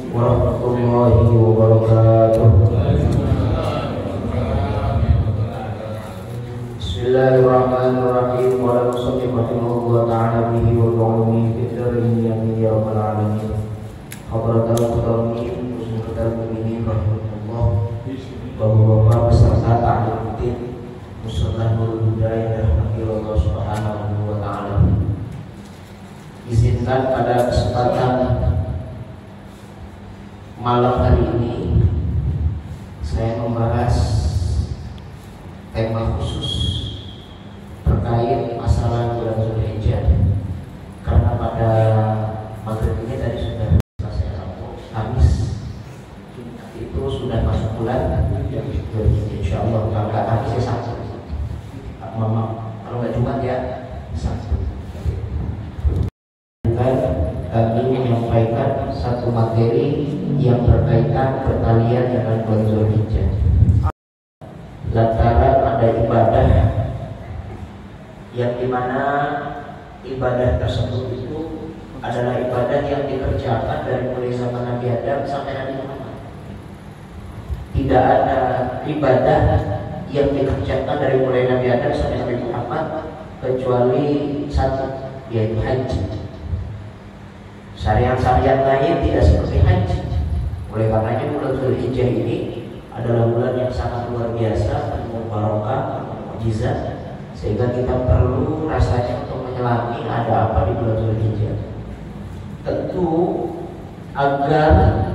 warahmatullahi wabarakatuh. Bismillahirrahmanirrahim. Wa sallallahu rahimahullah ta'ala bihi wa ta'ala fitrin ya rabbal alamin. Hadratul qadamin muslimatul mu'minin rahimahullah. Bapak-bapak beserta ta'lim muslimat budaya rahmati Allah subhanahu wa ta'ala. Izinkan pada kesempatan malam hari ini saya membahas tema khusus terkait masalah bulan Zulhijjah, karena pada maghrib ini tadi sudah selesai rampung. Kamis itu sudah masuk bulan Zulhijjah, insyaallah. Kalau nggak Kamis ya Sabtu, kalau nggak Jumat ya Sabtu. Kami menyampaikan satu materi yang berkaitan pertalian dengan bulan Zulhijjah. Lantaran ada ibadah yang dimana ibadah tersebut itu adalah ibadah yang dikerjakan dari mulai zaman Nabi Adam sampai Nabi Muhammad. Tidak ada ibadah yang dikerjakan dari mulai Nabi Adam sampai Nabi Muhammad kecuali satu, yaitu haji. Syariat-syariat lain tidak seperti haji. Oleh karenanya bulan Zulhijjah ini adalah bulan yang sangat luar biasa, penuh barokah, mukjizat, sehingga kita perlu rasanya untuk menyelami ada apa di bulan Zulhijjah. Tentu agar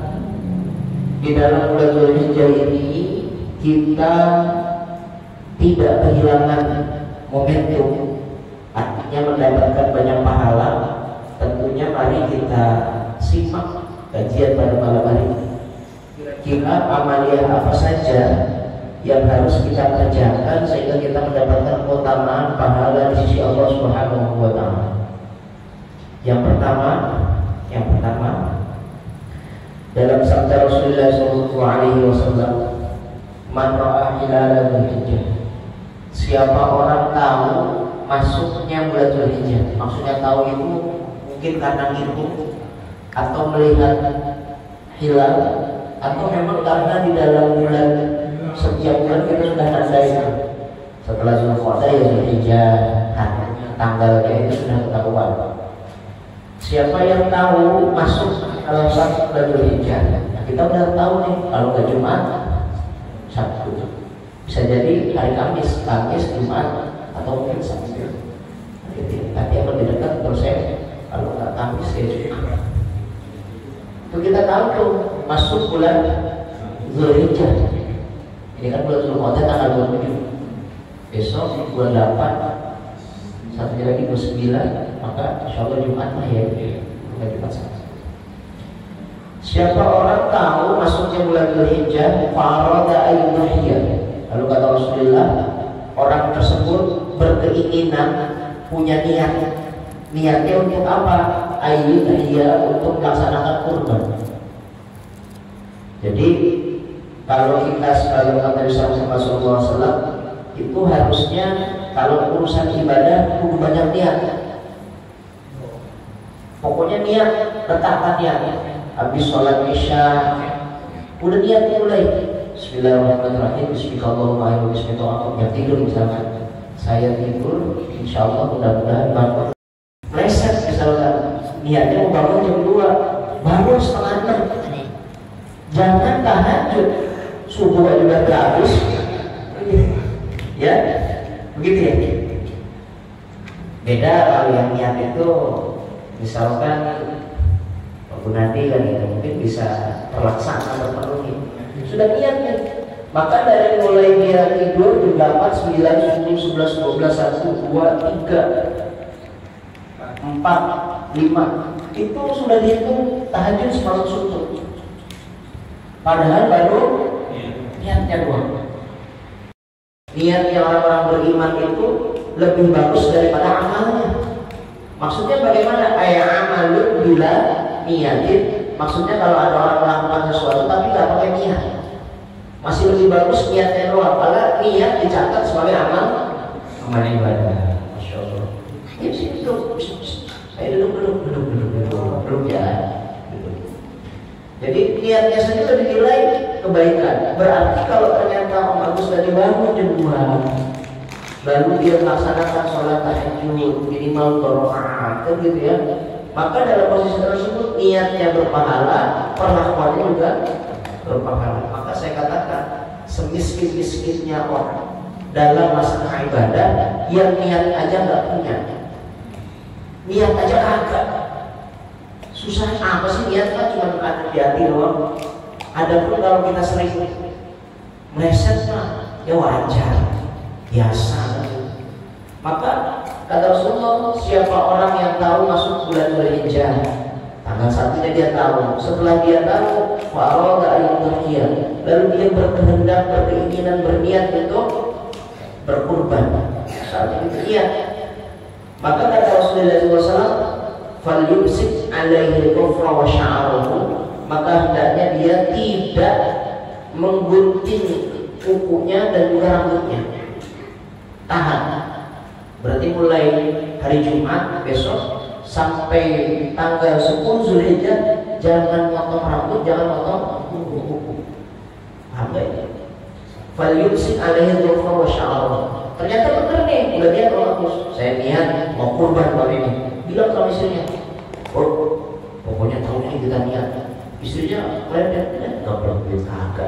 di dalam bulan Zulhijjah ini kita tidak kehilangan momentum, artinya mendapatkan banyak pahala. Tentunya mari kita simak kajian pada malam hari ini. Kira-kira amalia apa saja yang harus kita kerjakan sehingga kita mendapatkan keutamaan pahala di sisi Allah Subhanahu wa taala. Yang pertama dalam sabda Rasulullah sallallahu alaihi wasallam, "Man ra'a hilala Dzulhijjah." Siapa orang tahu masuknya bulan Dzulhijjah, maksudnya tahu itu mungkin karena ngitung atau melihat hilal, atau memang karena di dalam bulan setiap bulan kita sudah nandain setelah Zulqa'dah ya Zulhijjah, tanggalnya itu sudah ketahuan. Siapa yang tahu masuk dalam satu bulan Zulhijjah, nah kita udah tahu nih kalau nggak Jumat, Sabtu, bisa jadi hari Kamis, Jumat, atau mungkin Sabtu. Tapi yang lebih dekat menurut saya kalau nggak Kamis ya Jumat. Itu kita tahu tuh masuk bulan Zulhijjah. Ini kan bulan Zulqa'dah tanggal 27. Besok bulan 8, satunya lagi 29, maka insya Allah Jumat lah ya, bukan Jumat saja. Siapa orang tahu masuknya bulan Zulhijjah, farada ayyuhiyah. Lalu kata Rasulullah, orang tersebut berkeinginan, punya niat. Niatnya untuk apa? Ayyuhiyah, untuk melaksanakan kurban. Jadi kalau kita sebagai umat Nabi sallallahu alaihi wasallam itu harusnya kalau urusan ibadah kudu banyak niat. Pokoknya niat, letakkan niat. Habis sholat isya udah niat mulai. Bismillahirrahmanirrahim. Bismillahirrahmanirrahim. Bismillahirrahmanirrahim. Yang tidur misalkan, saya tidur, insya Allah mudah-mudahan bangun. Reset misalkan, niatnya mau bangun jam 2, bangun setengah 6. Jangan tahajud, subuh juga habis. Ya, begitu ya. Beda kalau yang niat itu, misalkan waktu nanti kan itu mungkin bisa terlaksana terpenuhi. Sudah niatnya. Maka dari mulai dia tidur jam 8, 9, 10, 11, 12, 1, 2, 3, 4, 5 itu sudah dihitung tahajud semalam suntuk. Padahal baru niatnya doang. Niatnya orang-orang beriman itu lebih bagus daripada amalnya. Maksudnya bagaimana? Amalun bila niatin. Maksudnya kalau ada orang melakukan sesuatu tapi nggak pakai niat, masih lebih bagus niatnya doang. Karena niat dicatat sebagai amal ibadah. Masya Allah. Ya sih, duduk. Saya duduk ya. Jadi niatnya saja sudah dinilai kebaikan. Berarti kalau ternyata Om Agus tadi bangun jam 2, lalu dia melaksanakan sholat tahajud minimal 2 rakaat, kan gitu ya. Maka dalam posisi tersebut niatnya berpahala, perlakuannya juga berpahala. Maka saya katakan semiskin-miskinnya orang dalam masalah ibadah yang niat aja nggak punya, niat aja kagak. Susah apa sih niat kan cuma ada di hati doang. Adapun kalau kita sering meleset mah ya wajar, biasa. Maka kata Rasulullah, siapa orang yang tahu masuk bulan Dzulhijjah, tanggal 1 dia tahu. Setelah dia tahu, farada al-udhiyah, lalu dia berkehendak, berkeinginan, berniat untuk berkurban. Saat itu niat. Maka kata Rasulullah SAW, falyumsik alaihi al-kufra wa sya'aruhu, maka hendaknya dia tidak menggunting kukunya dan juga rambutnya. Tahan. Berarti mulai hari Jumat besok sampai tanggal 10 Dzulhijjah jangan potong rambut, jangan potong kuku. Paham gak ini? Falyumsik alaihi al-kufra wa sya'aruhu. Ternyata benar nih, udah dia bagus. Saya niat mau kurban tahun ini. Bilang sama istrinya, oh pokoknya tahun ini kita niat. Istrinya kalian nggak perlu duit kagak.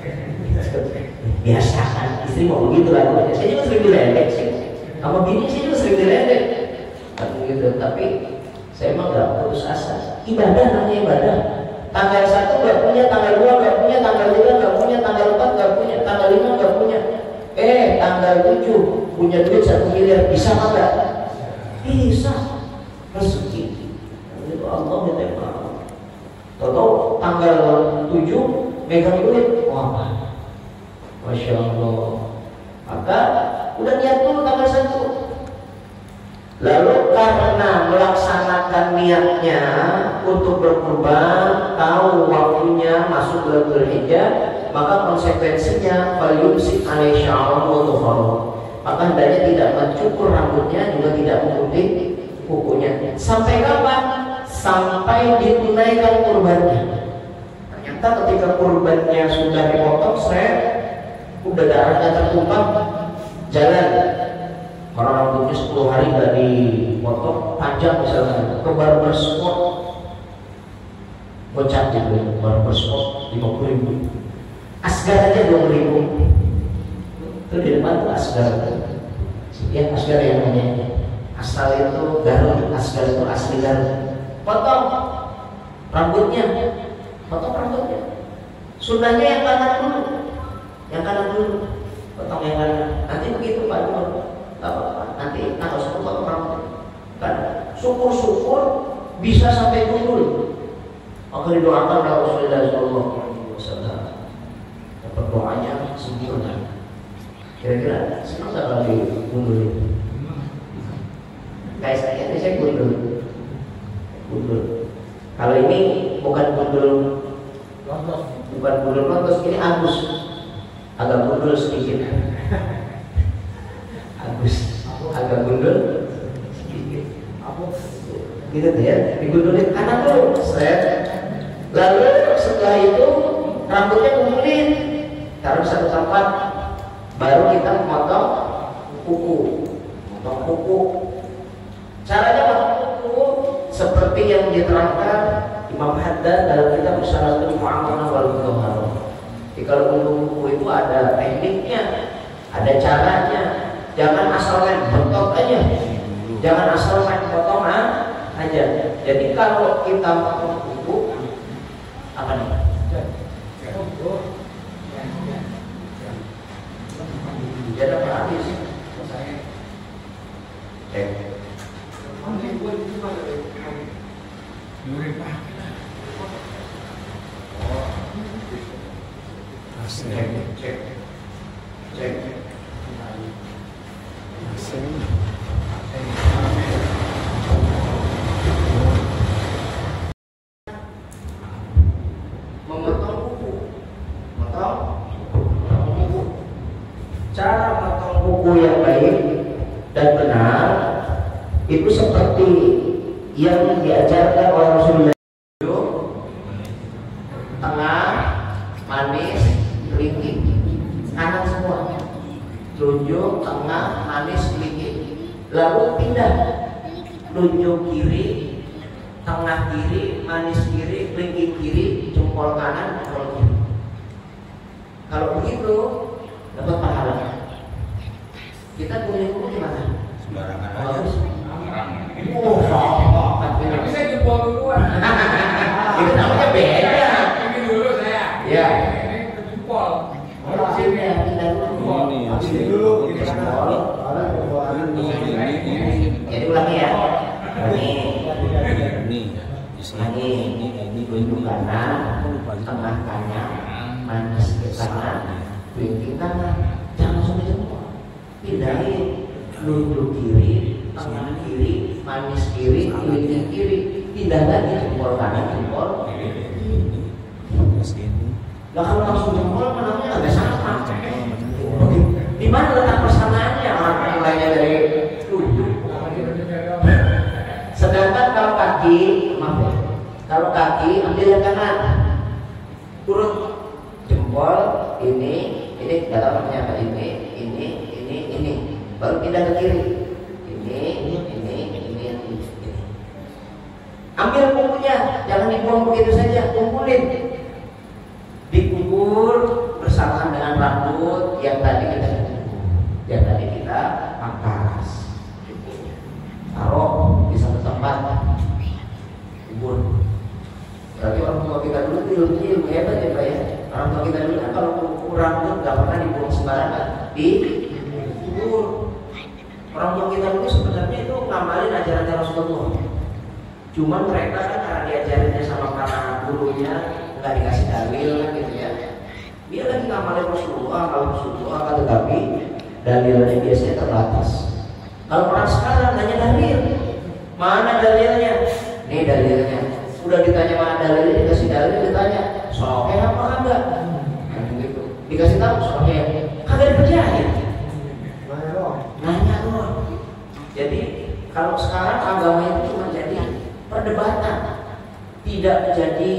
Biasa kan, istri mau begitu lah. Saya juga sering diledek sih, sama bini saya juga sering diledek kan begitu. Tapi saya emang nggak putus asa. Ibadah namanya ibadah. Tanggal 1 nggak punya, tanggal 2 nggak punya, tanggal 3 nggak punya, tanggal 4 nggak punya, tanggal 5 nggak punya. Tanggal 7 punya duit 1 miliar, bisa nggak? Bisa. Rezeki itu Allah minta maaf. Tahu tanggal 7 megang duit, wah, masya Allah. Maka udah niat dulu tanggal 1. Lalu karena melaksanakan niatnya untuk berkurban, tahu waktunya masuk bulan Dzulhijjah, maka konsekuensinya falyumsik alaihi sya'rahu wa dhufrahu. Maka hendaknya tidak mencukur rambutnya, juga tidak menggunting kukunya. Sampai kapan? Sampai ditunaikan kurbannya. Ternyata ketika kurbannya sudah dipotong, udah darahnya tertumpah, jalan. Orang rambutnya 10 hari nggak dipotong, panjang misalnya, ke barbershop, gocap gitu, barbershop 50.000, asgar aja 20.000. Itu di depan tuh asgar, ya asgar yang namanya. Asal itu Garut, asgar itu asli Garut. Potong rambutnya, potong rambutnya. Sunnahnya yang kanan dulu, potong yang kanan. Nanti begitu Pak Gubernur, nggak apa-apa. Nanti tanggal 10 potong rambut. Kan syukur-syukur bisa sampai gundul. Maka didoakan oleh Rasulullah SAW. Dapat doanya sempurna. Kira-kira senang nggak kalau digundul? Kayak saya gundul. Kalau ini bukan gundul lontos, ini Agus, agak gundul sedikit. Agus, agak gundul sedikit. Gitu tuh ya, digundulin kanan dulu, lalu setelah itu rambutnya kumpulin, taruh satu tempat, baru kita memotong kuku. Caranya potong kuku seperti yang diterangkan Imam Haddad dalam kitab Usharatul Mu'amanah wal Mudhaharah. Jadi kalau potong kuku itu ada tekniknya, ada caranya. Jangan asal main potong aja, jangan asal main potong aja. Jadi kalau kita potong kuku, apa nih? Jadi apa habis? Cek. Memotong kuku. Cara memotong kuku yang baik dan benar itu seperti yang diajarkan oleh Rasulullah. tengah, manis, kelingking, kanan semua. Telunjuk, tengah, manis, kelingking. Lalu pindah, telunjuk kiri, tengah kiri, manis kiri, kelingking kiri, jempol kanan, jempol kiri. Kalau begitu dapat pahala. Kita kuliah gimana? Sembarangan aja. Tapi saya jempol duluan. Itu namanya beda. Ini dulu saya. Ya. Ini jempol. Sini ya, pindah dulu. Sini dulu. Jadi ulangi ya. Ulangi. Ini tunjuk kanan, tengah kanan, manis ke kanan, kelingking kanan. Jangan langsung dijempol. Pindahin. Tunjuk kiri, tengah kiri, manis kiri, kelingking kiri. Pindah lagi jempol kanan, jempol kiri. Nah kalau langsung jempol namanya agak sama. Di mana letak persamaannya? Orang mulainya dari tunjuk. Sedangkan kalau kaki, maaf ya, kalau kaki ambil yang kanan, urut jempol ini nggak tahu namanya apa ini, baru pindah ke kiri. Ini. Ambil kukunya, jangan dibuang begitu saja, kumpulin. Dikubur bersamaan dengan rambut yang tadi kita pangkas. Taruh di satu tempat, kubur. Berarti orang tua kita dulu itu ilmu hebat ya Pak ya. Orang tua kita dulu kan kalau kukur rambut nggak pernah dibuang sembarangan, dikubur. Orang tua kita dulu sebenarnya itu ngamalin ajarannya Rasulullah. Cuman mereka kan karena diajarinnya sama para gurunya nggak dikasih dalil gitu ya. Dia lagi ngamalin Rasulullah, tetapi dalilnya biasanya terbatas. Kalau orang sekarang nanya dalil, mana dalilnya? Nih dalilnya. Udah ditanya mana dalilnya, dikasih dalil, ditanya soke apa enggak? Gitu. Dikasih tahu soke, kagak dipercaya. Nanya doang. Jadi kalau sekarang agama itu cuma jadi perdebatan, tidak menjadi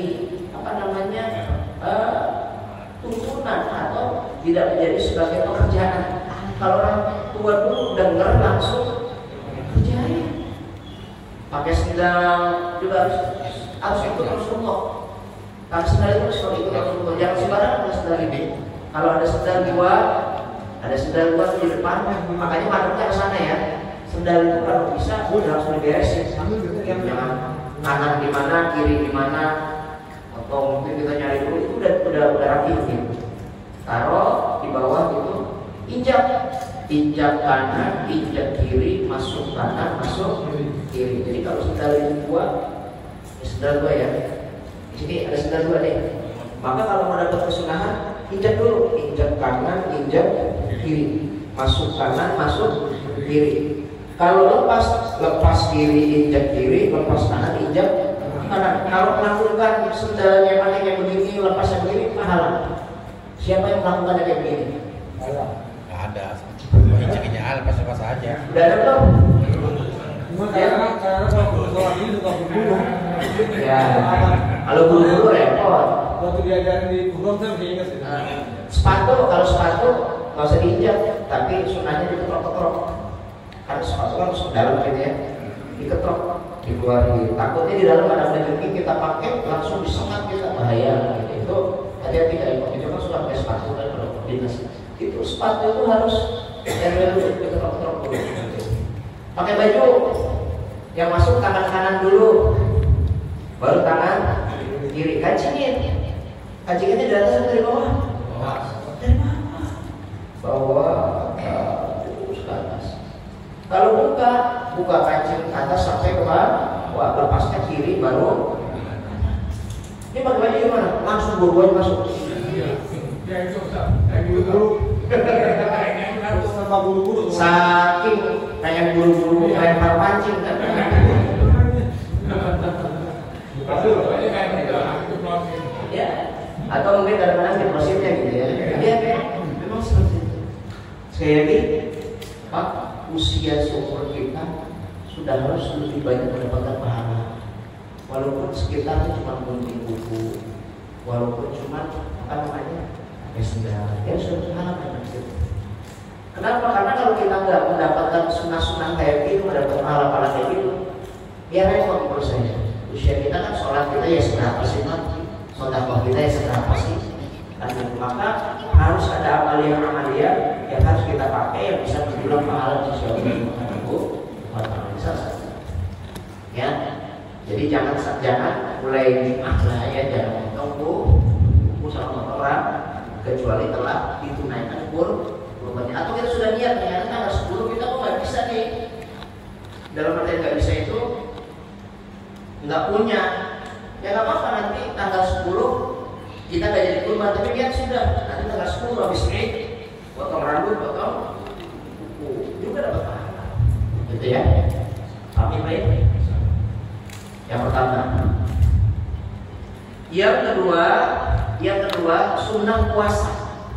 tuntunan atau tidak menjadi sebagai pekerjaan. Kalau orang tua dulu dengar langsung kerjain. Pakai sendal juga harus ikut Rasulullah. Kalau sendal itu harus ikut Rasulullah. Jangan sembarangan ada sendal ini. Kalau ada sendal dua di depan, makanya madepnya ke sana ya. Sendal itu kalau bisa langsung diberesin. Jangan kanan di mana, kiri di mana, atau mungkin kita nyari dulu itu udah rapi gitu. Taruh di bawah gitu, injak kanan, injak kiri, masuk kanan, masuk kiri. Jadi kalau sendal itu sendal dua ya. Di sini ada sendal dua nih. Maka kalau mau dapat kesunahan, injak dulu, injak kanan, injak kiri, masuk kanan, masuk kiri. Kalau lepas kiri, injak kiri, lepas kanan, injak kanan. Kalau melakukan sendalnya pakai kayak begini, lepasnya begini, pahala. Siapa yang melakukan kayak begini? Nggak ada. Injak-injak lepas aja. Udah ada belum? Karena kalau ini suka berburu. Ya. Kalau buru-buru repot. Waktu diajarin di Google saya masih ingat sih. Kalau sepatu nggak usah diinjak, tapi sunahnya diketrok-ketrok. Karena sepatu kan masuk dalam gitu ya, diketrok, dikeluarin. Takutnya di dalam ada rezeki kita pakai langsung disengat kita bahaya. Gitu. Itu hati-hati kayak itu kan sudah pakai sepatu kan kalau dinas. Itu sepatu itu harus diketrok-ketrok dulu. Pakai baju yang masuk tangan kanan dulu, baru tangan kiri. Kancinginnya dari atas atau dari bawah? Dari bawah terus ke atas. Kalau buka kancing atas sampai ke bawah, lepasnya kiri baru. Ini pakai baju gimana? Langsung buru-buru masuk. Ya itu saya buru-buru. Saking kayak buru-buru lempar pancing kan. Ya, atau mungkin kadang-kadang di prosesnya gitu ya. Iya, memang seperti itu. Sekali lagi, Pak, usia seumur kita sudah harus lebih banyak mendapatkan pahala. Walaupun sekitar cuma gunting buku, walaupun cuma apa namanya ya sudah pengalaman gitu. Kenapa? Karena kalau kita nggak mendapatkan sunnah-sunnah kayak gitu, mendapatkan pahala-pahala kayak gitu, ya repot menurut saya. Usia kita kan sholat kita ya seberapa sih, sedekah kita ya seberapa sih? Maka harus ada amalia-amalia yang harus kita pakai yang bisa mendulang pahala di sisi Allah Subhanahu wa taala. Ya, jadi jangan mulai lah ya, jangan tunggu sama orang kecuali telah ditunaikan kurbannya. Atau kita sudah niat ternyata tanggal 10 kita kok nggak bisa nih. Dalam arti nggak bisa itu nggak punya, ya nggak apa-apa, nanti tanggal 10 kita nggak jadi kurban, tapi niat sudah. Nanti tanggal 10 habis Eid potong rambut, potong kuku juga dapat pahala, gitu ya. Paham baik? Yang pertama. Yang kedua, sunnah puasa.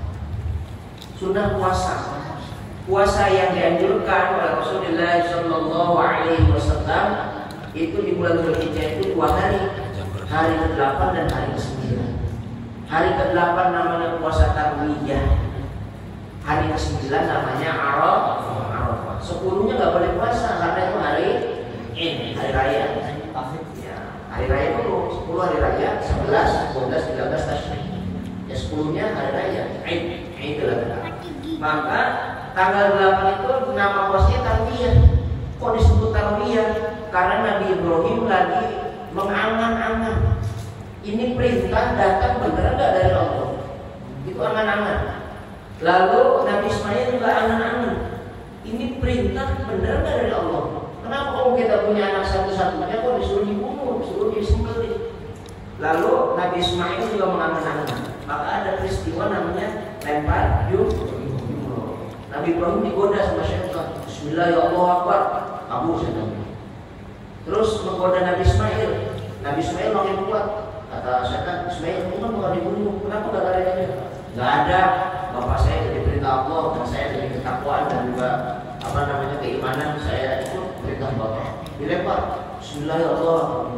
Sunnah puasa. Puasa yang dianjurkan oleh Rasulullah Shallallahu Alaihi Wasallam itu di bulan Dzulhijjah itu 2 hari, hari ke-8 dan hari ke-9. Hari ke-8 namanya puasa Tarwiyah, hari ke-9 namanya Arafah. 10-nya nggak boleh puasa karena itu hari raya. Ya, hari raya dulu, 10 hari raya, 11, 12, 13 Tasyrik. Ya 10-nya hari raya, Idul Adha. Maka tanggal 8 itu nama puasanya Tarwiyah. Kok disebut Tarwiyah? Karena Nabi Ibrahim lagi mengangan-angan. Ini perintah datang benar nggak dari Allah? Itu angan-angan. Lalu Nabi Ismail juga angan-angan. Ini perintah benar nggak dari Allah? Kenapa kalau kita punya anak satu-satunya kok disuruh dibunuh, disuruh disembelih? Lalu Nabi Ismail juga mengangan-angan. Maka ada peristiwa namanya lempar jumroh. Nabi Ibrahim digoda sama syaitan. Bismillah ya Allah Akbar. Kabur syaitan. Terus menggoda Nabi Ismail. Nabi Ismail makin kuat. Kata syaitan, Ismail kamu kan bakal dibunuh. Kenapa gak lari aja? Gak ada. Bapak saya jadi perintah Allah dan saya jadi ketakwaan dan juga keimanan, saya ikut perintah Bapak. Dilempar. Bismillah ya Allah.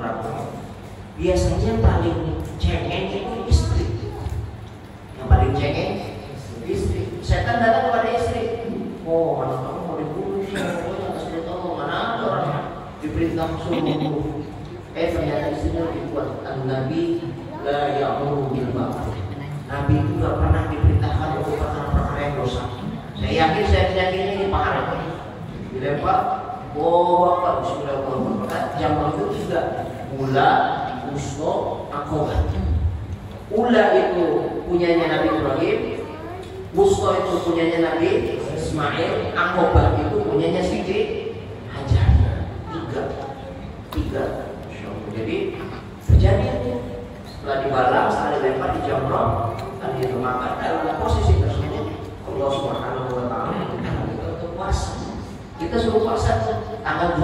Biasanya yang paling cengeng itu istri. Yang paling cengeng istri. Setan datang kepada istri. Oh, anak kamu mau dibunuh sih. Pokoknya atas perintah Allah. Mana ada orang diperintah suruh. Ternyata istrinya lebih kuat. Nabi la ya'muru bil ma'ruf. Nabi itu gak pernah diperintahkan untuk perkara yang dosa. Saya yakin ini parah. Dilempar, bawa Bismillahirrahmanirrahim. Jam itu juga Ula, Usno, Aqobah. Ula itu punyanya Nabi Ibrahim, Usno itu punyanya Nabi Ismail, Aqobah itu punyanya Siti Hajar. Tiga. Jadi terjadi itu setelah dibalas, setelah dilempar di jamrah, tadi itu maka dalam posisi tersebut Allah Subhanahu wa taala untuk puasa. Kita suruh puasa tanggal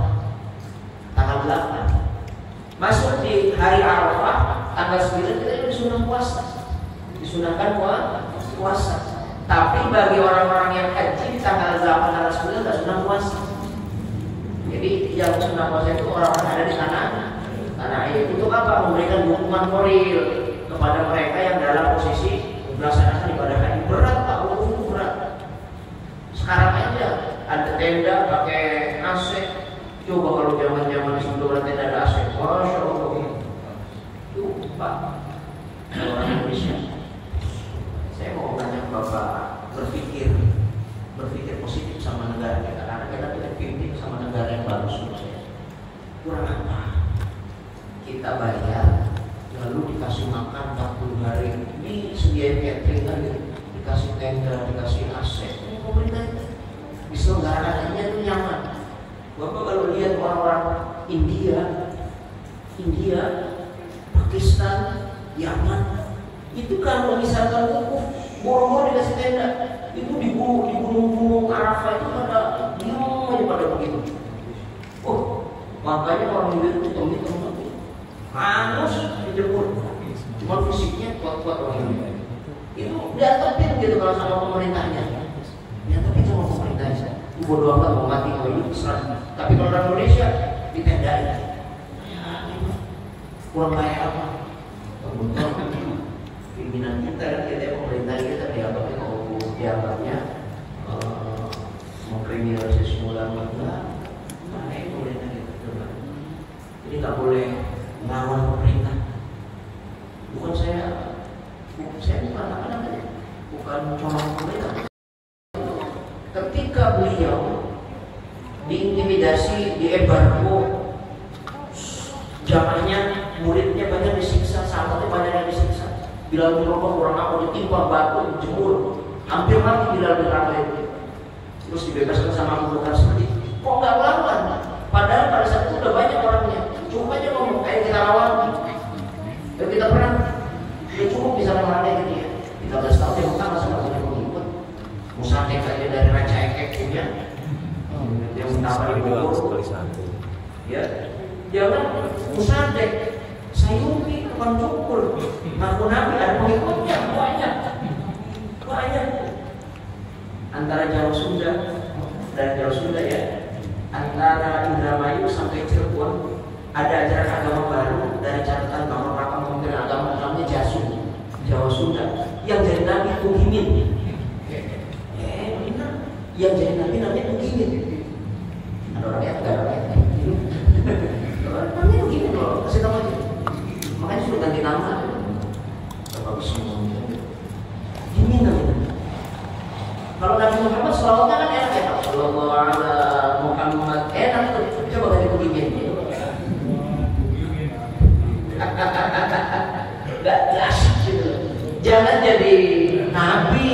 8. Masuk di hari Arafah tanggal 9 kita disunnah puasa. Disunahkan puasa. Tapi bagi orang-orang yang haji di tanggal 8 tanggal 9 enggak sunah puasa. Jadi yang sunah puasa itu orang-orang ada di sana. Karena itu untuk apa? Memberikan dukungan moral kepada mereka yang dalam posisi melaksanakan ibadah haji. Berat Pak, itu berat. Sekarang aja ada tenda pakai AC. Coba kalau zaman-zaman sebelum tenda ada AC, masya Allah. Itu Pak, orang Indonesia. Saya mau banyak Bapak berpikir positif sama negara kita, karena kita tidak pimpin sama negara yang bagus menurut saya. Kurang apa? Kita bayar, lalu dikasih makan 40 hari, ini sediain catering lagi, dikasih tenda, dikasih AC. Ini pemerintah diselenggarakannya itu nyaman. Bapak kalau lihat orang-orang India, Pakistan, Yaman, itu kalau misalkan wukuf, boro-boro dikasih tenda, itu di gunung-gunung Arafah itu pada diam aja pada begitu. Oh, makanya orang India itu hitam-hitam hangus dijemur, cuma fisiknya kuat-kuat orang ini. Itu diantepin gitu kalau sama pemerintahnya, diantepin sama pemerintahnya. Bodoh amat mau mati mau hidup terserah. Tapi kalau orang Indonesia ditendain, ya kurang kayak apa? dianggapnya mengkriminalisasi ulama enggak, baik bolehnya gitu. Jadi nggak boleh melawan pemerintah. Bukan saya bukan apa namanya, bukan colong pemerintah. Ketika beliau diintimidasi, diebargo, jamaahnya, muridnya banyak disiksa, sahabatnya banyak yang disiksa. Bilal bin Rabah kurang apa ditimpa batu, dijemur, hampir mati Bilal bin Rabah itu. Terus dibebaskan sama Abu Bakar Siddiq. Kok nggak lawan? Padahal pada saat itu udah banyak orangnya. Cukup aja ngomong kayak kita lawan, kayak kita perang. Ya cukup bisa lawan kayak gitu ya. 13 tahun dia Mekah masih nggak punya pengikut. Musatek aja dari Raja Ekek punya. Yang menawar di Bogor. Ya, jangan Musatek. Sayuti tukang cukur, ngaku nabi ada pengikutnya banyak. Antara Jawa Sunda dan Jawa Sunda ya, antara Indramayu sampai Cirebon ada ajaran agama baru dari catatan bahwa para pemimpin agama namanya Jasun, Jawa Sunda, yang jadi nabi Tuhimin. Benar, yang jadi nabi namanya Tuhimin. Ada orang yang enggak orang yang namanya Tuhimin loh, kasih tahu aja. Makanya sudah ganti nama. Bapak semua. Ini namanya. Kalau Nabi Muhammad selawatnya kan enak ya, Sallallahu alaihi Muhammad, enak tuh. Coba ganti begini. Gak asik gitu. Jangan jadi nabi,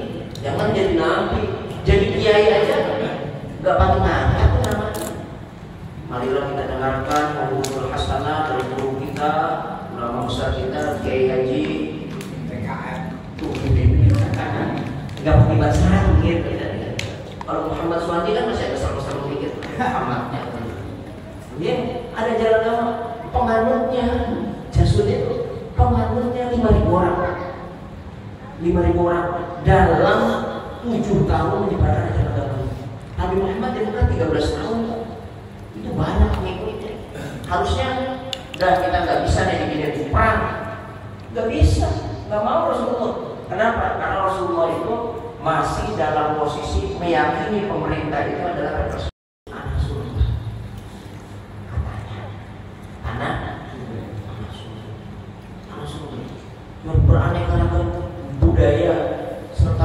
jadi kiai aja. Gak pakai nama apa namanya. Marilah kita dengarkan Muhammadul Hasanah dari guru kita, ulama besar kita, Kiai Haji PKM. Tuh ini. Gak pakai bahasa gitu. Kalau Muhammad Suwandi kan masih ada sama-sama dikit amatnya. Dia ada jalan agama, penganutnya Jasun itu penganutnya 5.000 orang. 5.000 orang dalam 7 tahun menyebarkan ajaran agama. Nabi Muhammad itu kan 13 tahun. Itu banyak pengikutnya. Harusnya kita nggak bisa nih perang. Nggak bisa, nggak mau Rasulullah. Kenapa? Karena Rasulullah itu masih dalam posisi meyakini pemerintah itu adalah representasi anak surga. Anak surga. Yang beraneka ragam budaya serta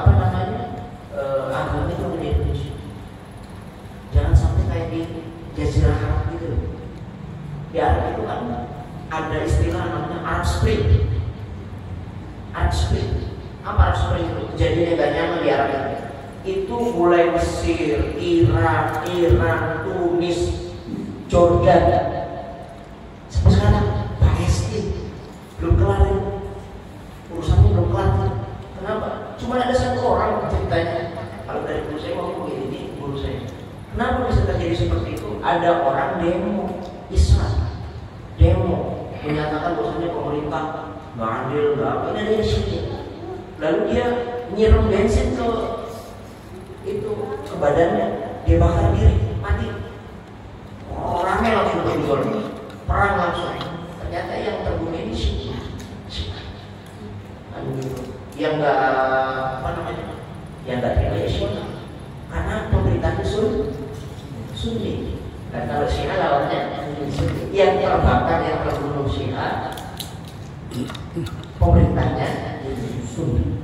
agama itu di Indonesia. Jangan sampai kayak di Jazirah Arab gitu. Di Arab itu kan ada istilah namanya Arab Spring. Arab Spring. Apa Arab Spring itu? Kejadian yang gak nyaman di Arab itu mulai Mesir, Irak, Iran, Tunis, Jordan, sampai sekarang Palestina belum kelar. Urusannya belum kelar. Kenapa? Cuma ada satu orang ceritanya. Kalau dari guru saya mau begini, guru saya. Kenapa bisa terjadi seperti itu? Ada orang demo Islam, demo menyatakan bahwasanya pemerintah nggak adil, nggak apa, ini ada di sini. Lalu dia nyiram bensin ke badannya, dia bakar diri, mati. Orangnya langsung keluar, perang langsung. Ternyata yang terbunuh ini Syiah. Yang nggak yang nggak terima Syiah, karena pemerintahnya Sunni. Dan kalau Syiah lawannya yang terbakar, yang terbunuh Syiah, pemerintahnya Sunni.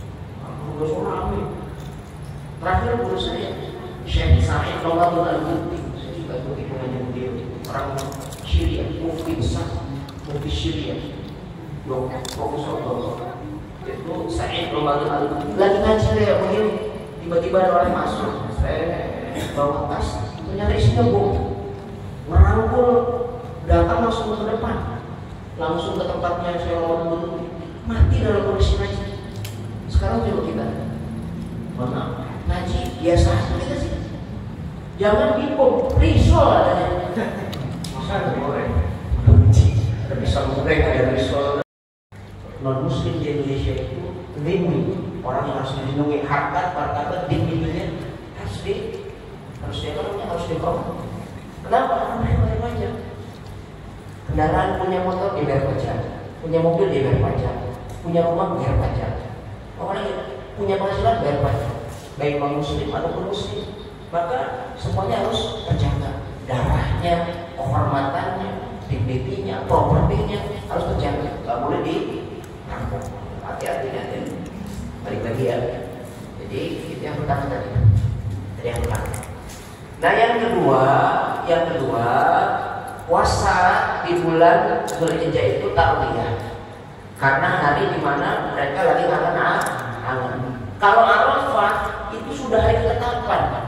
Terakhir guru saya Syekh Sa'id Ramadan Al-Buti, saya juga begitu dengan beliau, orang Syria, mufti besar, mufti Syria, profesor doktor. Itu Sa'id Ramadan Al-Buti lagi ngaji kayak begini, tiba-tiba ada orang masuk, saya bawa tas, ternyata isinya bom, merangkul, datang langsung ke depan, langsung ke tempatnya Syekh Ramadan Al-Buti, mati dalam kondisi ngaji. Sekarang coba kita, mana ngaji biasa aja kita sih, jangan dibom, risol adanya. Masa ada goreng, ada pisang goreng, ada risol. Non Muslim di Indonesia itu dhimmi, orang yang harus dilindungi, harkat, martabat, dhimminya harus diprotect. Kenapa? Karena mereka bayar pajak. Kendaraan punya motor dibayar pajak, punya mobil dibayar pajak, punya rumah bayar pajak. Orang punya penghasilan bayar pajak, baik non muslim ataupun muslim, maka semuanya harus terjaga, darahnya, kehormatannya, dignity-nya, propertinya harus terjaga, nggak boleh dirampok. Hati-hati nanti balik lagi ya. Jadi itu yang pertama tadi. Jadi yang pertama. Nah yang kedua puasa di bulan Dzulhijjah itu tarwiyah, karena hari dimana mereka lagi angan-angan. Kalau Arafah itu sudah hari ketetapan,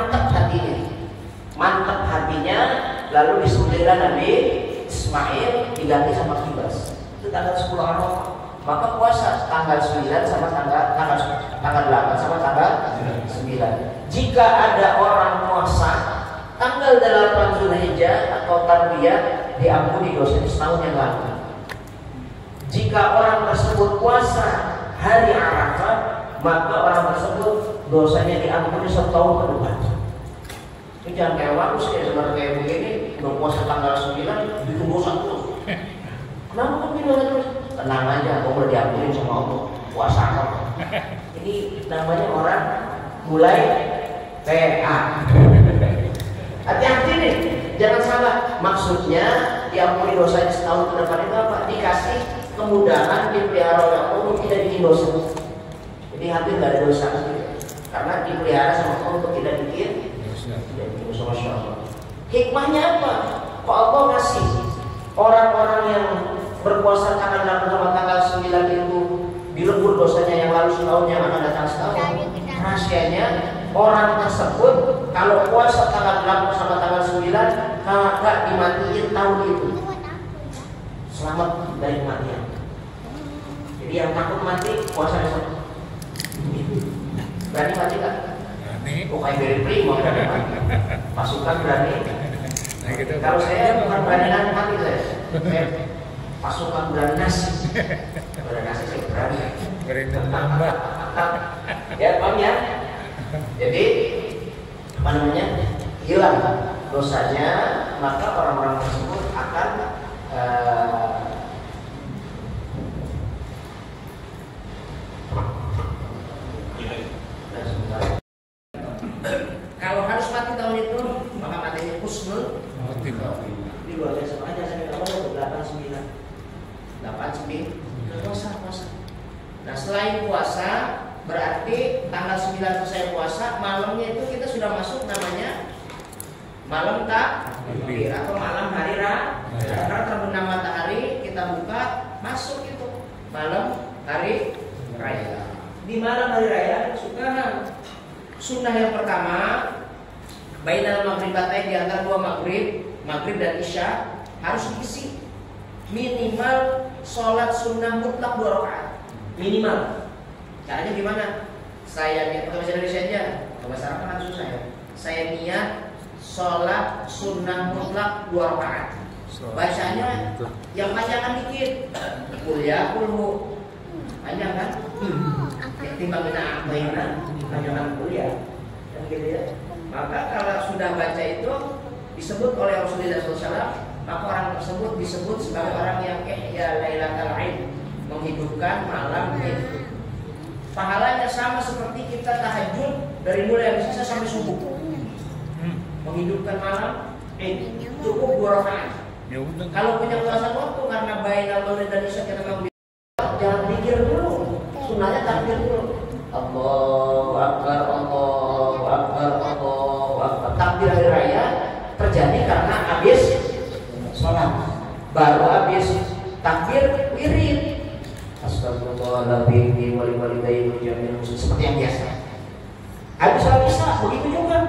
mantap hatinya, lalu disembelihlah Nabi Ismail diganti sama kibas. Itu tanggal 10 Arafah. Maka puasa tanggal 9 sama tanggal 8 sama tanggal 9. Jika ada orang puasa tanggal 8 Dzulhijjah atau tarwiyah, diampuni dosanya setahun yang lalu. Jika orang tersebut puasa hari Arafah, maka orang tersebut dosanya diampuni setahun ke depan. Ini jangan kayak bagus seperti kayak begini, udah puasa tanggal 9 ditunggu satu. Kenapa kok bilang terus? Tenang aja, kok udah diampuni sama Allah. Puasa apa? Ini namanya orang mulai PA. Hati-hati nih, jangan salah. Maksudnya diampuni dosanya setahun ke depan itu apa? Dikasih kemudahan, dipelihara oleh Allah untuk tidak bikin dosa. Jadi hampir nggak ada dosa karena dipelihara sama Allah untuk tidak bikin dosa. Masya Allah. Hikmahnya apa? Kok Allah ngasih orang-orang yang berpuasa tanggal 8 sama tanggal 9 itu dilebur dosanya yang lalu setahun, yang akan datang setahun? Rahasianya orang tersebut kalau puasa tanggal 8 sama tanggal 9 kagak dimatiin tahun itu, selamat dari kematian. Jadi yang takut mati puasa besok. Berani mati gak? Berani. Bukan dari primo, pasukan berani. Nah, gitu. Kalau saya bukan berani mati saya pasukan berani nasi. Berani nasi saya berani. Berani nambah. Ya paham ya. Jadi apa namanya, hilang dosanya, maka orang-orang tersebut akan kalau harus mati tahun itu, maka matinya husnul. Ini luar biasa aja. Saya tahu 89 puasa. Nah selain puasa, berarti tanggal 9 selesai puasa, malamnya itu kita sudah masuk namanya malam takbir atau malam hari raya. Karena terbenam matahari, kita buka, masuk itu malam hari raya. Di malam hari raya sunnah yang pertama, bainal maghribatain, di antara dua maghrib dan isya harus diisi minimal sholat sunnah mutlak 2 rakaat minimal. Caranya gimana? Saya niat, pakai bahasa Indonesia aja, bahasa Arab kan susah ya. Saya niat sholat sunnah mutlak 2 rakaat. Bacanya yang panjangan dikit, kuliah kulhu panjang kan? Ya timbang kita panjangan kuliah, kan gitu ya. Maka kalau sudah baca itu disebut oleh Rasulullah SAW, maka orang tersebut disebut sebagai orang yang ihya lailatul aid, menghidupkan malam itu. Pahalanya sama seperti kita tahajud dari mulai habis isya sampai subuh. Menghidupkan malam cukup 2 rakaat. Kalau punya kekuasaan waktu karena bainal maghrib dan isya kita memang jangan pikir dulu, sunnahnya takbir dulu. Allahu akbar, Allahu akbar, Allahu akbar. Takbir hari raya terjadi karena habis sholat, baru habis takbir wirid. Astagfirullahaladzim wali walidayhi jami'an, seperti yang biasa. Habis sholat isya begitu juga.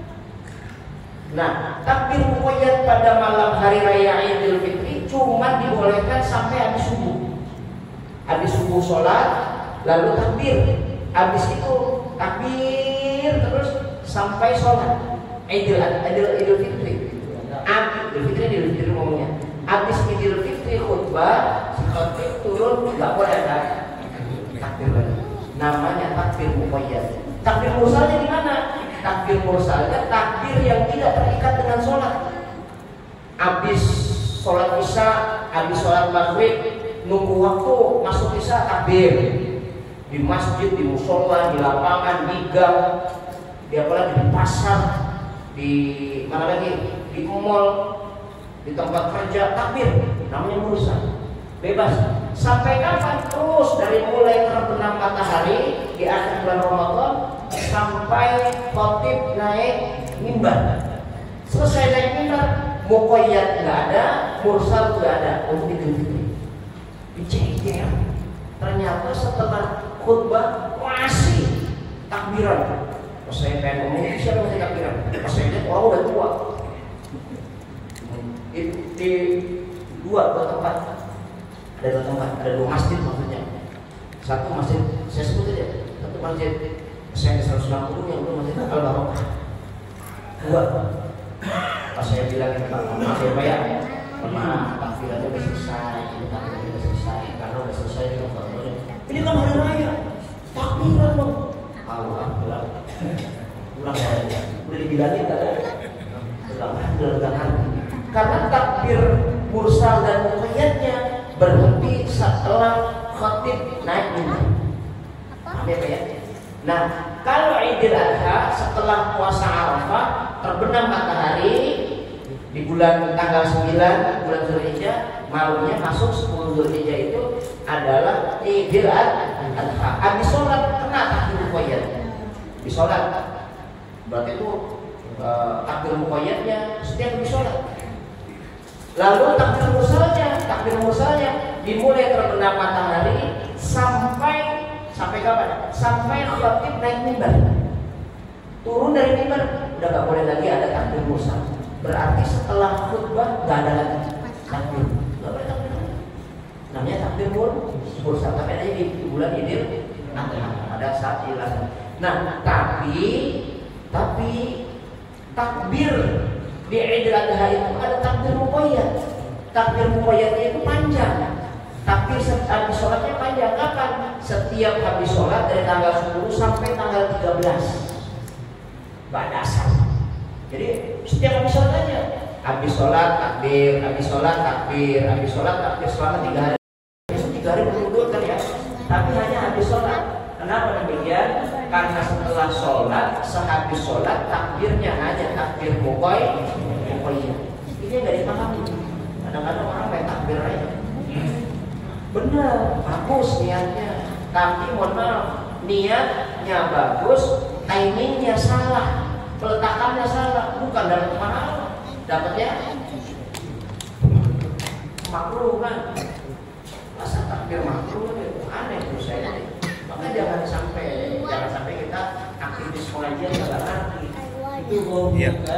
Nah, takbir muqayyad pada malam hari raya Idul Fitri cuma dibolehkan sampai habis subuh. Habis subuh sholat, lalu takbir. Habis itu takbir terus sampai sholat Idul Fitri. Idul Fitri ngomongnya. Habis Idul Fitri khutbah, khotib turun, nggak boleh ada takbir lagi. Namanya takbir muqayyad. Takbir mursalnya di mana? Takbir mursalnya takbir yang tidak terikat dengan sholat. Habis sholat isya, habis sholat maghrib, nunggu waktu masuk isya takbir. di masjid, di musola, di lapangan, di gang, di apalagi di pasar, di mana lagi, di mall, di tempat kerja, takbir, namanya mursal, bebas. Sampai kapan? Terus dari mulai terbenam matahari di akhir bulan Ramadan sampai khotib naik mimbar. Selesai naik mimbar, muqayyad nggak ada, mursal nggak ada, untuk Idul Fitri. Dicek, ternyata setelah khutbah masih takbiran. Pas saya pengen ngomong, siapa masih takbiran? Pas saya lihat orang udah tua. Di dua tempat, ada dua masjid maksudnya. Satu masjid, saya sebut aja, satu masjid saya 160, yang kedua masjid Al-Barokah. Dua. Pas saya bilang maaf ya Pak ya, maaf takbirannya udah selesai, takbirannya udah selesai, karena udah selesai ini kan hari raya, takbiran dong. Alhamdulillah, pulang ya, udah dibilangin kan? Udah karena takbir mursal dan muqayyadnya berhenti setelah khatib naik mimbar. Paham ya Pak ya? Nah, kalau Idul Adha setelah puasa Arafah terbenam matahari di bulan tanggal 9 bulan Zulhijjah, malamnya masuk 10 Zulhijjah itu adalah Idul Adha. Habis sholat kena takbir muqayyad. Di sholat berarti itu takbir muqayyadnya setiap habis sholat. Lalu takbir mursalnya dimulai terbenam matahari sampai kapan? Sampai khatib naik mimbar. Turun dari mimbar udah gak boleh lagi ada takbir mursal. Berarti setelah khutbah gak ada lagi takbir. Gak boleh takbir lagi. Namanya takbir mursal. Tapi ada di bulan Idul Adha ada saat hilang. Nah, tapi takbir di Idul Adha itu ada takbir muqayyad. Takbir muqayyadnya itu panjang. Tapi habis sholatnya panjang. Kapan? Setiap habis sholat dari tanggal 10 sampai tanggal 13. Badasan. Jadi setiap habis sholat aja. Habis sholat takbir, habis sholat takbir, habis sholat takbir selama 3 hari. Itu 3 hari berturut kan ya. Tapi hanya habis sholat. Kenapa demikian? Karena setelah sholat, sehabis sholat takbirnya hanya takbir muqayyad. Ini nggak dipahami. Kadang-kadang orang main takbir aja. Benar, bagus niatnya. Tapi mohon maaf, niatnya bagus, timingnya salah, peletakannya salah. Bukan dapat pahala, dapatnya makruh kan? Masa takbir makruh itu aneh menurut saya. Maka jangan sampai kita aktivis pengajian nggak ngerti. Itu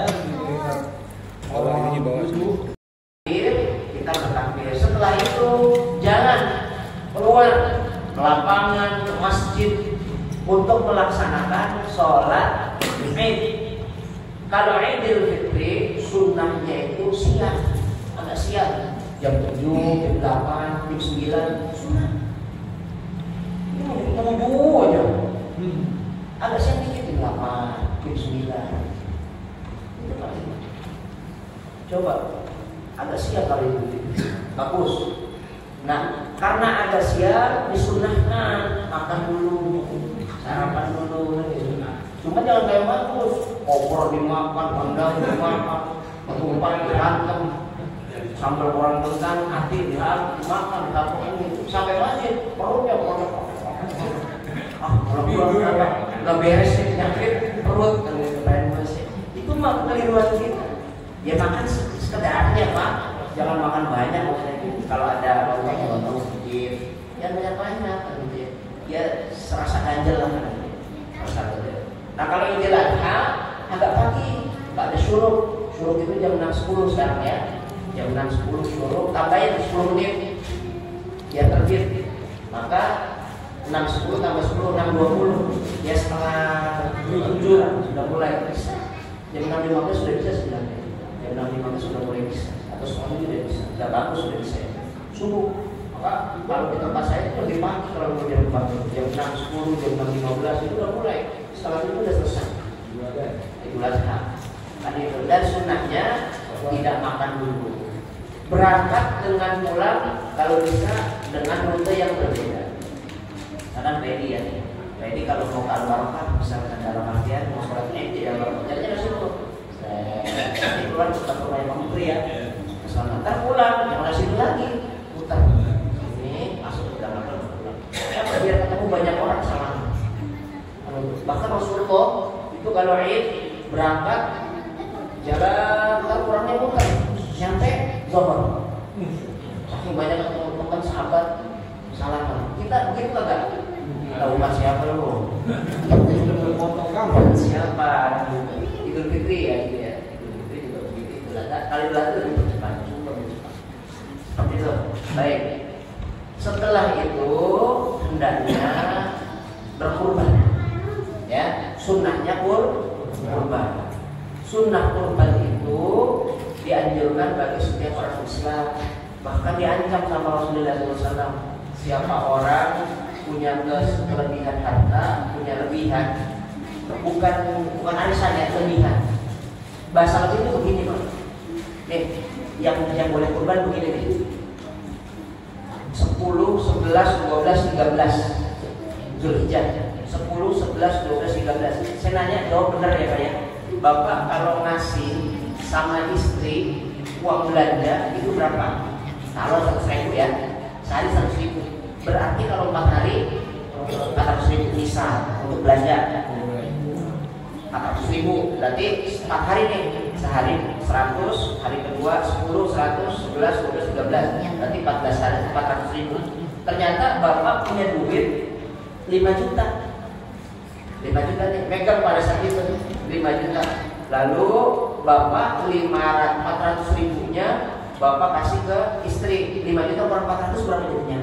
Awalnya bawa kita bertakbir. Setelah itu jalan keluar ke lapangan, ke masjid untuk melaksanakan sholat Id. Kalau Idul Fitri sunnahnya itu siang, agak siang, jam 7, jam 8, jam 9 sunnah. Ini mau tunggu aja. Agak siang dikit jam 8, jam 9. Itu paling. Coba agak siang kali itu bagus. Nah, karena agak siang disunahkan makan dulu, sarapan dulu. Cuma jangan kayak bagus, opor dimakan, rendang dimakan, ketupat dihantam, sambal goreng kentang, hati dimakan, ditampung sampai masjid perutnya kalau udah beres penyakit perut dan pengen masjid. Itu mah kekeliruan kita. Ya makan sekedarnya Pak, jangan makan banyak maksudnya. Kalau ada lontong sedikit, jangan banyak-banyak gitu. Ya serasa ganjel lah kan. Nah kalau Idul Adha agak pagi, nggak ada syuruk. Syuruk itu jam 6.10 sekarang ya. Jam 6.10 syuruk, tambahin 10 menit ya terbit. Maka 6.10 tambah 10, 6.20 ya setengah 7 sudah mulai bisa. Jam 6.15 sudah bisa sebenarnya. Jam 6.15 sudah mulai bisa, atau setengah 7 sudah bisa, sudah bagus sudah bisa. Subuh, maka kalau di tempat saya itu lebih pagi kalau mau jam 4, jam 6.10, jam 6.15 itu udah mulai, setelah itu udah selesai. Idul Adha. Dan sunnahnya tidak makan dulu. Berangkat dengan pulang kalau bisa dengan rute yang berbeda. Karena ready ya. Ready kalau mau ke Al-Barokah misalkan dalam artian mau sholat Id di Al-Barokah jalannya dari situ. Nanti keluar kita ke rumah Imam Menteri ya. Misalkan ntar pulang jangan dari situ lagi. Putar. Ini masuk ke dalam Al-Barokah. Ya biar ketemu banyak orang sama. Bahkan Rasulullah itu kalau Id berangkat jalan ntar kurangnya putar sampai Zuhur. Saking banyak teman-teman sahabat salaman. Kita begitu enggak? Tahu mas siapa lo? Potong kamu. Siapa? Idul Fitri ya gitu ya. Idul Fitri juga begitu. Idul Adha kali belakang lebih cepat. Seperti itu. Baik. Setelah itu hendaknya berkurban. Ya, sunnahnya kurban. Sunnah kurban itu dianjurkan bagi setiap orang Islam. Bahkan diancam sama Rasulullah SAW. Siapa orang punya kelebihan harta, punya lebihan, bukan arisan ya, kelebihan. Bahasa lebih itu begini Pak. Nih, yang boleh kurban begini nih. 10, 11, 12, 13 Zulhijjah. 10, 11, 12, 13. Saya nanya, jawab benar ya Pak ya. Bapak kalau ngasih sama istri uang belanja itu berapa? Kalau 100.000 ya, sehari 100.000. Berarti kalau 4 hari 400.000 misal untuk belanja. 400.000 berarti 4 hari nih, sehari 100, hari kedua 10, 100, 11, 12, 13. Berarti 14 hari 400.000. Ternyata bapak punya duit 5 juta. 5 juta nih, megang pada saat itu 5 juta. Lalu bapak 400.000-nya bapak kasih ke istri. 5 juta per 400 berapa duitnya?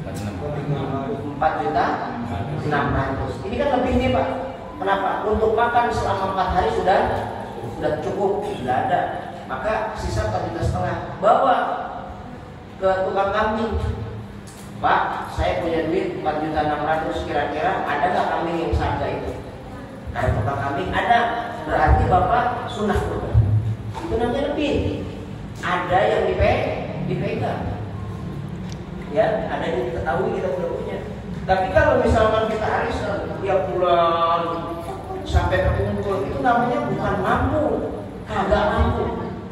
4 juta 600. Ini kan lebih nih Pak. Kenapa? Untuk makan selama 4 hari sudah cukup, sudah ada. Maka sisa 4 juta setengah bawa ke tukang kambing. Pak, saya punya duit 4 juta 600. Kira-kira ada nggak kambing yang seharga itu? Ada tukang kambing? Ada. Berarti bapak sunnah kurban. Itu namanya lebih. Ada yang dipegang. Ya, ada yang diketahui kita sudah punya. Tapi kalau misalkan kita arisan tiap bulan sampai terkumpul, itu namanya bukan mampu, agak mampu.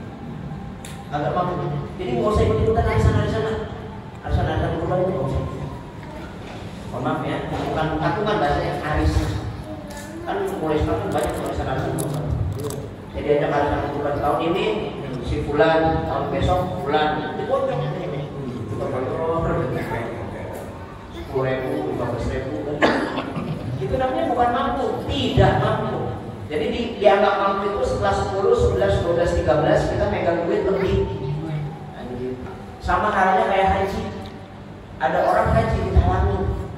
Jadi nggak usah ikut-ikutan arisan kurban itu nggak usah. Mohon maaf ya, bukan patungan bahasanya arisan. Kan mulai sekarang banyak arisan kurban. Jadi ada arisan kurban tahun ini si fulan, tahun besok fulan, dipotong ini. 10.000, 15.000 itu namanya bukan mampu, tidak mampu. Jadi dianggap mampu itu setelah 10, 11, 12, 13 kita megang duit lebih. Sama halnya kayak haji. Ada orang haji ditalangi,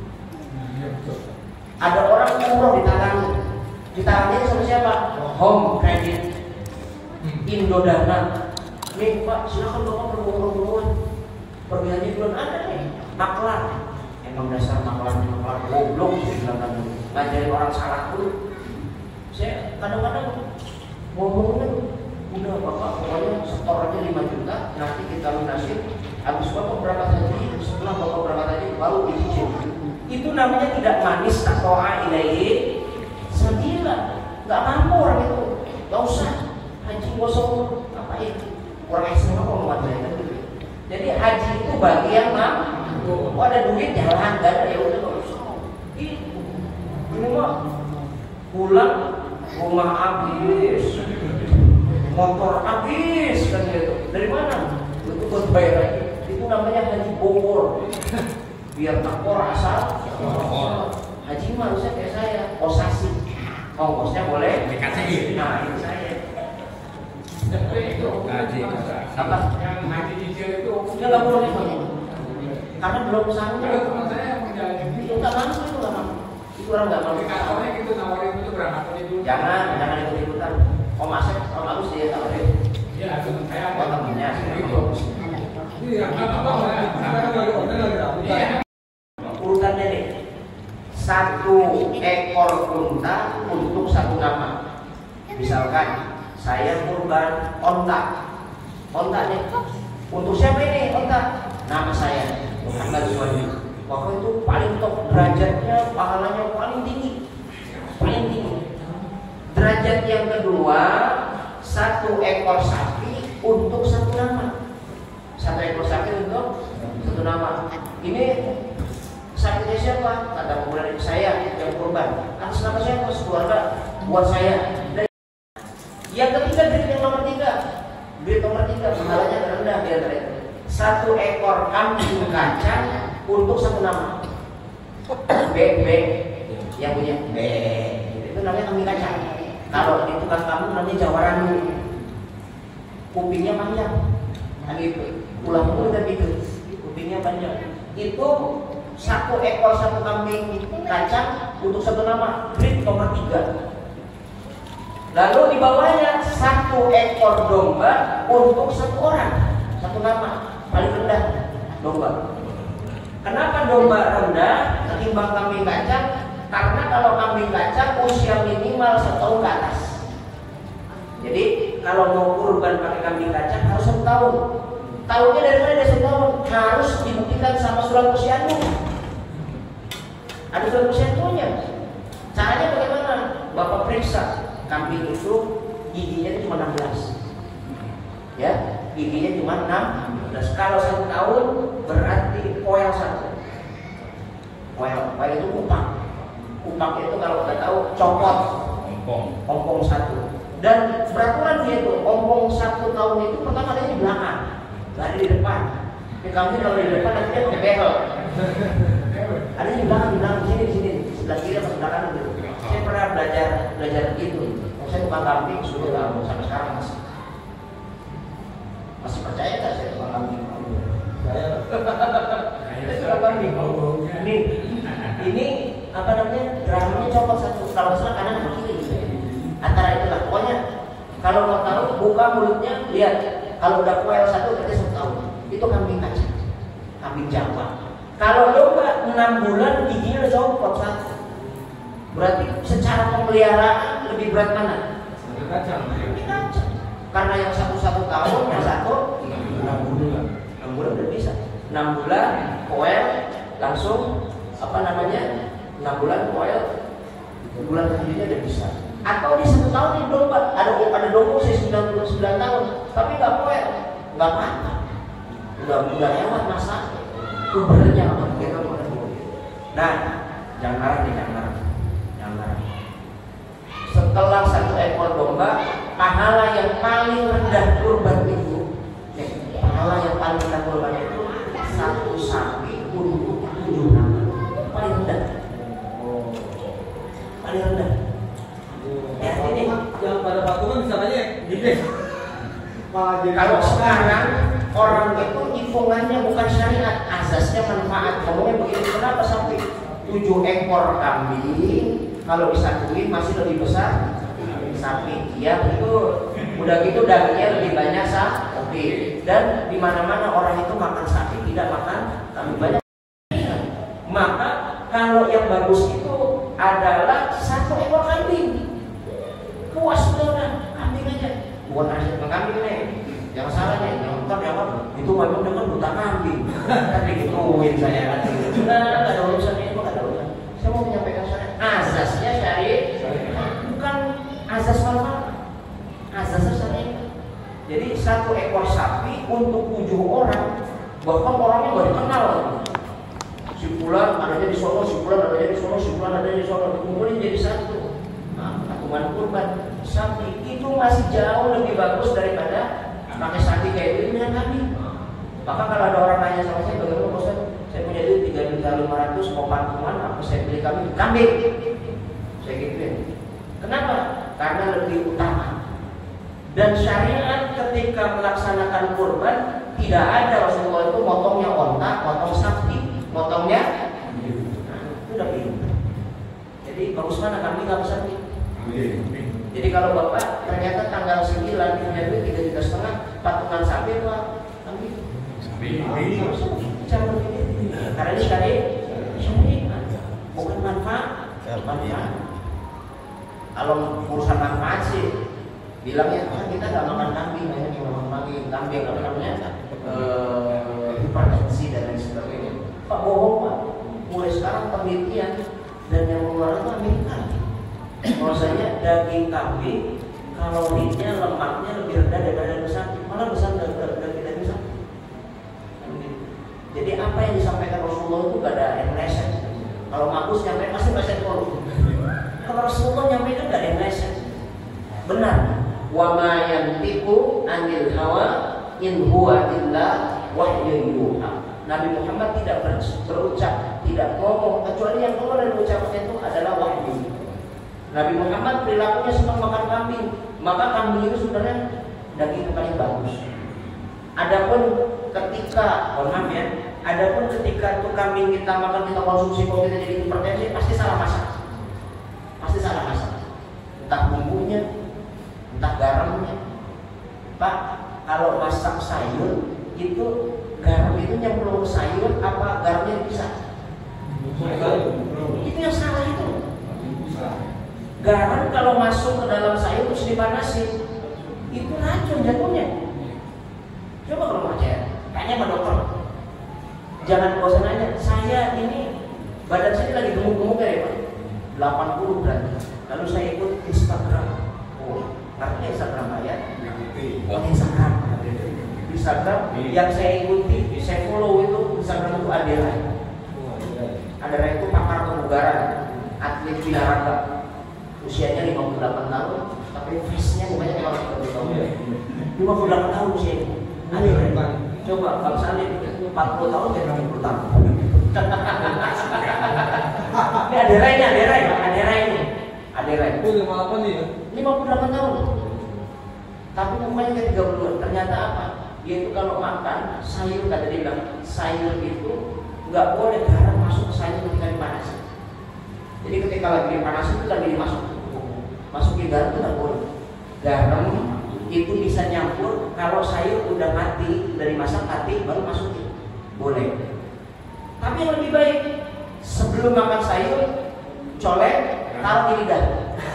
ada orang umroh ditalangi. Ditalangi sama siapa? Home Credit, Indodana. Nih Pak, silakan bapak berumroh. Pergi haji belum ada nih, maklar. Emang dasar maklar goblok sih bilang ngajarin orang salah dulu. Saya kadang-kadang ngomongnya udah bapak pokoknya setor aja 5 juta, nanti kita lunasin. Habis bapak berangkat haji, setelah bapak berangkat haji baru dicicil. Itu namanya tidak manis atau ilaihi sabila. Nggak mampu orang itu, nggak usah haji kosong ngapain? Orang Islam apa mau ngajarin gitu. Jadi haji itu bagian mampu. Oh ada duit jalan, gak ada ya udah nggak usah. Itu rumah pulang rumah habis, motor habis kan gitu. Dari mana? Itu buat bayar lagi. Itu namanya haji bogor. Biar takor asal. Haji mah harusnya kayak saya, kosasi. Ongkosnya boleh dikasih. Nah itu saya. Itu Haji Apa? yang haji cicil itu Nggak boleh. Karena belum sanggup. ada teman saya yang menjalani Itu nggak mampu, itu nggak mampu. Itu orang nggak mampu. di kantornya gitu nawarin itu berangkat aja dulu. Jangan ikut-ikutan. Om Asep, Om Agus dia tawarin. Iya, teman saya Oh temennya. itu. Iya, apa ya? Sekarang lagi order lagi rambut. Iya. Urutannya nih. 1 ekor unta untuk 1 nama. Misalkan saya kurban onta. Onta nih. Untuk siapa ini onta? Nama saya Muhammad Suhaimi. Maka itu paling top derajatnya, pahalanya paling tinggi. Paling tinggi. Derajat yang kedua, 1 ekor sapi untuk 1 nama. 1 ekor sapi untuk 1 nama. Ini sapinya siapa? Kata pemuda saya yang kurban. Atas nama siapa? Keluarga buat saya. Yang ketiga grid yang nomor 3. Grid nomor 3 pahalanya rendah di antara itu. 1 ekor kambing kacang untuk 1 nama. B yang punya B itu namanya kambing kacang. Kalau di tukang kampung namanya jawaran dulu. Kupingnya panjang. Nah gitu. Pulang dulu dan gitu. Kupingnya panjang. Itu 1 ekor 1 kambing kacang untuk 1 nama. Grid nomor 3. Lalu di bawahnya 1 ekor domba untuk 1 orang. 1 nama. Paling rendah domba. Kenapa domba rendah ketimbang kambing kacang? Karena kalau kambing kacang usia minimal 1 tahun ke atas. Jadi kalau mau kurban pakai kambing kacang harus 1 tahun. Tahunnya dari mana? Dari 1 tahun. Harus dibuktikan sama surat posyandu. Ada surat posyandunya. Caranya bagaimana? Bapak periksa kambing itu giginya cuma 16. Ya, giginya cuma 16. Kalau 1 tahun berarti koel 1. Koel itu upang. Upang itu kalau kita tahu copot. Ompong 1. Dan peraturan dia itu ompong 1 tahun itu pertama ada di belakang, nggak ada di depan. Tapi kami kalau di depan nanti dia pakai behel. Ada di belakang di sini sebelah kiri atau sebelah kanan gitu. Saya pernah belajar begitu. Saya tukang kambing sudah tahu sampai sekarang masih percaya nggak saya tukang kambing? Saya tukang kambing. Ini apa namanya? Rahangnya copot 1. Kalau salah kanan atau kiri gitu. Antara itulah. Pokoknya kalau mau tahu buka mulutnya lihat. Kalau udah koel 1 berarti 1 tahun. Itu kambing kacang. Kambing Jawa. Kalau domba 6 bulan giginya udah copot 1. Berarti secara pemeliharaan lebih berat mana? Kambing kacang. Karena yang 1 tahun, yang 1 6 bulan udah bisa. 6 bulan koel langsung apa namanya? 6 bulan koel, bulan kemudiannya udah bisa. Atau di 1 tahun ini domba ada domba usia 99 tahun, tapi nggak koel, nggak apa-apa. Udah lewat masa ubernya apa kita boleh. Nah, jangan marah. Setelah 1 ekor domba, pahala yang paling rendah kurban itu, pahala yang paling rendah kurban itu 1 sapi untuk 7 nama. Paling rendah. Paling rendah. Ya ini yang pada patungan bisa aja gede. kalau sekarang orang itu hitungannya bukan syariat, asasnya manfaat. Ngomongnya begini, kenapa sampai 7 ekor kambing kalau disatuin masih lebih besar sapi? Ya itu udah gitu dagingnya lebih banyak sapi. Dan di mana-mana orang itu makan sapi, tidak makan kambing banyak. Maka kalau yang bagus itu adalah 1 ekor kambing. Puas sudah kambing aja. Bukan asyik kambing nih. Yang salah nih, yang nonton ya apa? Itu memang dengan buta kambing. Kan digituin saya kan. Nah, ada urusan ini, ada urusan. Saya mau menyampaikan syariat. Asasnya syariat, bukan asas manfaat. Asasnya syariat. Jadi 1 ekor sapi untuk 7 orang, bahkan orangnya nggak dikenal. Si fulan adanya di sono, si fulan adanya di sono, si fulan adanya di sono. Kumpulin jadi 1. Patungan kurban sapi itu masih jauh lebih bagus daripada pakai sapi kayak itu dengan kambing. Maka kalau ada orang nanya sama saya, bagaimana Ustaz? Saya punya duit 3.500.000 mau patungan, apa saya beli kambing? Saya gituin. Kenapa? Karena lebih utama. Dan syariat ketika melaksanakan kurban tidak ada Rasulullah itu motongnya onta, motong sapi, motongnya. Nah, itu udah pintar. Jadi bagus mana kambing nggak sapi? Jadi kalau bapak ternyata tanggal 9 punya duit 3,5 juta, patungan sapi apa kambing? Sapi. Cara begini. Karena ini syariat, bukan manfaat. Kalau urusan manfaat sih bilangnya kita nggak makan kambing, hanya cuma makan kambing apa namanya hipertensi dan lain sebagainya. Pak bohong Pak. mulai sekarang penelitian dan yang mengeluarkan itu Amerika. Bahwasanya daging kambing kalorinya, lemaknya lebih rendah daripada daging sapi, malah besar daging sapi. Jadi apa yang disampaikan Rasulullah itu gak ada yang meleset. Kalau Markus nyampe pasti meleset dulu. Kalau Rasulullah nyampe itu gak ada yang meleset. Benar. Wa ma yantiqu anil hawa in huwa illa wahyu yuha. Nabi Muhammad tidak berucap, tidak ngomong, kecuali yang keluar dari ucapannya itu adalah wahyu. Nabi Muhammad perilakunya senang makan kambing, maka kambing itu sebenarnya daging yang paling bagus. Adapun ketika, maaf ya, adapun ketika itu kambing kita makan, kita konsumsi, kalau kita jadi hipertensi, pasti salah masak. Pasti salah masak. Entah bumbunya, entah garamnya. Pak, kalau masak sayur itu garam itu nyemplung sayur apa garamnya dipisah? Itu yang salah itu. Garam kalau masuk ke dalam sayur terus dipanasin, itu racun jatuhnya. Coba kalau mau percaya, tanya sama dokter. Jangan bosan aja. Saya ini badan saya lagi gemuk-gemuk ya Pak, 80 berat. Lalu saya ikut Instagram. Oh, ngerti Instagram Pak ya? Instagram yang saya ikuti, saya follow itu Instagram itu Adera. Adera itu pakar kebugaran, atlet olahraga. Usianya 58 tahun, tapi face-nya sebanyak yang orang 30 tahun. 58 tahun usianya. Coba Bang Salim 40 tahun jadi 60 tahun. Ini Adera ini. Itu 58 nih ya? 58 tahun. Tapi umurnya 30. Ternyata apa? Dia itu kalau makan sayur, kata dia bilang, sayur itu nggak boleh garam masuk ke sayur ketika dipanasin. Jadi ketika lagi dipanasin itu lagi masukin garam itu nggak boleh. Garam itu bisa nyampur kalau sayur udah mati, dari masak mati baru masukin, boleh. Tapi yang lebih baik sebelum makan sayur colek, taruh di lidah.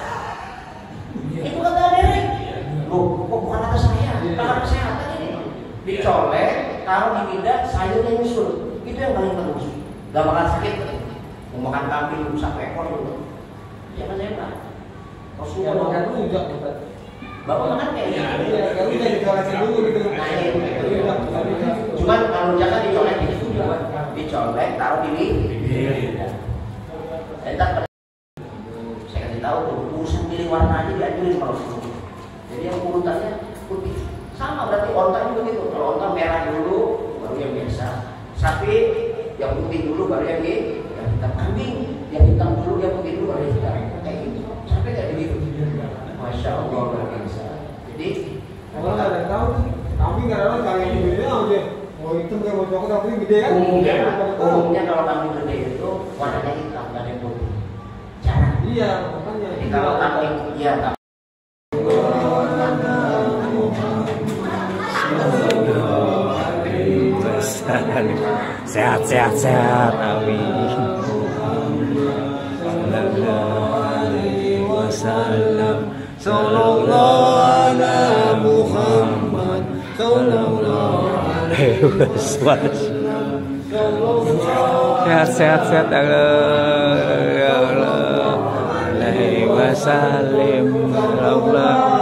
Itu kata Derek. Loh, kok bukan kata saya, kata kesehatan ini. Dicolek, taruh di lidah, sayurnya nyusul. Itu yang paling bagus. Gak makan sakit. Mau makan kambing sampai ekor gitu. Siapa saya Pak? Rasulullah makan juga Bapak. Bapak makan kayak gitu. Iya, kalau udah dicolekin dulu gitu. Nah, iya. Cuman kalau jangan dicolek itu juga. Dicolek, taruh di lidah. Saya kasih tahu tuh, urusan pilih warna aja diajuin kalau dulu. Jadi yang urutannya putih. Sama berarti onta juga gitu. Kalau onta merah dulu, baru yang biasa. Sapi yang putih dulu, baru yang hitam. Kambing yang hitam dulu, yang putih dulu, baru yang hitam. Kayak gitu. Sampai kayak begitu. Masya Allah luar biasa. Jadi orang nggak ada yang tahu sih. Kambing nggak ada cari yang gede aja. Mau hitam kayak mau coklat tapi gede kan? Umumnya kalau kambing gede itu warnanya hitam, nggak ada yang putih. Jarang. Iya, makanya. Jadi kalau kambing, iya kambing. Sehat, amin. Sallallahu ala Muhammad, sallallahu alaihi wasallam. Sehat, Allah alaihi wasallam.